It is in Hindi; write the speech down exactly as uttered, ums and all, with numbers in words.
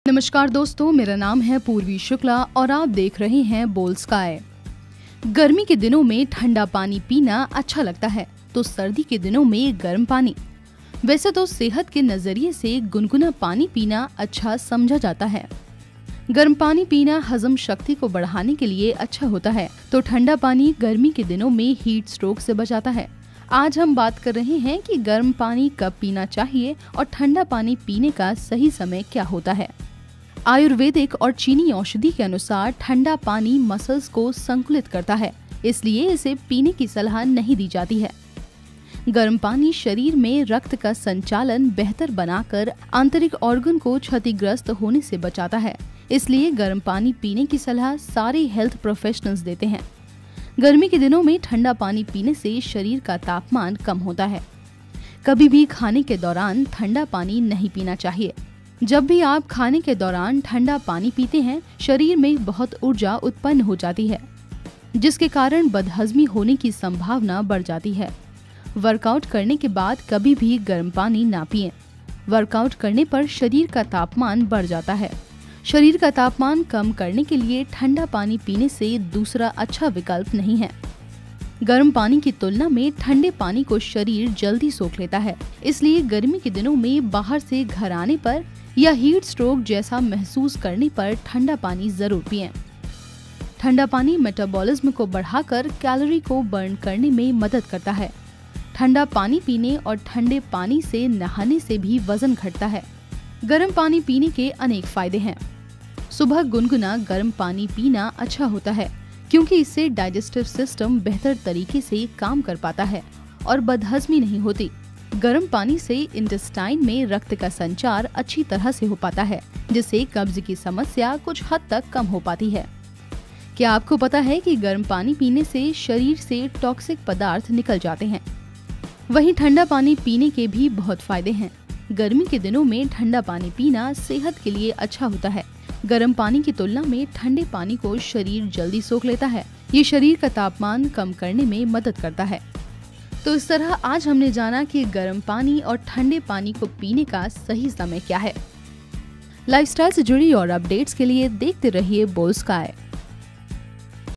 नमस्कार दोस्तों, मेरा नाम है पूर्वी शुक्ला और आप देख रहे हैं बोल स्काई। गर्मी के दिनों में ठंडा पानी पीना अच्छा लगता है तो सर्दी के दिनों में गर्म पानी। वैसे तो सेहत के नजरिए से गुनगुना पानी पीना अच्छा समझा जाता है। गर्म पानी पीना हजम शक्ति को बढ़ाने के लिए अच्छा होता है तो ठंडा पानी गर्मी के दिनों में हीट स्ट्रोक से बचाता है। आज हम बात कर रहे हैं कि गर्म पानी कब पीना चाहिए और ठंडा पानी पीने का सही समय क्या होता है। आयुर्वेदिक और चीनी औषधि के अनुसार ठंडा पानी मसल्स को संतुलित करता है, इसलिए इसे पीने की सलाह नहीं दी जाती है। गर्म पानी शरीर में रक्त का संचालन बेहतर बनाकर आंतरिक ऑर्गन को क्षतिग्रस्त होने से बचाता है, इसलिए गर्म पानी पीने की सलाह सारे हेल्थ प्रोफेशनल्स देते हैं। गर्मी के दिनों में ठंडा पानी पीने से शरीर का तापमान कम होता है। कभी भी खाने के दौरान ठंडा पानी नहीं पीना चाहिए। जब भी आप खाने के दौरान ठंडा पानी पीते हैं, शरीर में बहुत ऊर्जा उत्पन्न हो जाती है, जिसके कारण बदहजमी होने की संभावना बढ़ जाती है। वर्कआउट करने के बाद कभी भी गर्म पानी ना पिएं। वर्कआउट करने पर शरीर का तापमान बढ़ जाता है। शरीर का तापमान कम करने के लिए ठंडा पानी पीने से दूसरा अच्छा विकल्प नहीं है। गर्म पानी की तुलना में ठंडे पानी को शरीर जल्दी सोख लेता है, इसलिए गर्मी के दिनों में बाहर से घर आने पर या हीट स्ट्रोक जैसा महसूस करने पर ठंडा पानी जरूर पिएं। ठंडा पानी मेटाबॉलिज्म को बढ़ाकर कैलोरी को बर्न करने में मदद करता है। ठंडा पानी पीने और ठंडे पानी से नहाने से भी वजन घटता है। गर्म पानी पीने के अनेक फायदे हैं। सुबह गुनगुना गर्म पानी पीना अच्छा होता है क्योंकि इससे डाइजेस्टिव सिस्टम बेहतर तरीके से काम कर पाता है और बदहजमी नहीं होती। गर्म पानी से इंटेस्टाइन में रक्त का संचार अच्छी तरह से हो पाता है, जिससे कब्ज की समस्या कुछ हद तक कम हो पाती है। क्या आपको पता है कि गर्म पानी पीने से शरीर से टॉक्सिक पदार्थ निकल जाते हैं? वहीं ठंडा पानी पीने के भी बहुत फायदे हैं। गर्मी के दिनों में ठंडा पानी पीना सेहत के लिए अच्छा होता है। गर्म पानी की तुलना में ठंडे पानी को शरीर जल्दी सोख लेता है। ये शरीर का तापमान कम करने में मदद करता है। तो इस तरह आज हमने जाना कि गर्म पानी और ठंडे पानी को पीने का सही समय क्या है। लाइफस्टाइल से जुड़ी और अपडेट्स के लिए देखते रहिए बोल स्काई।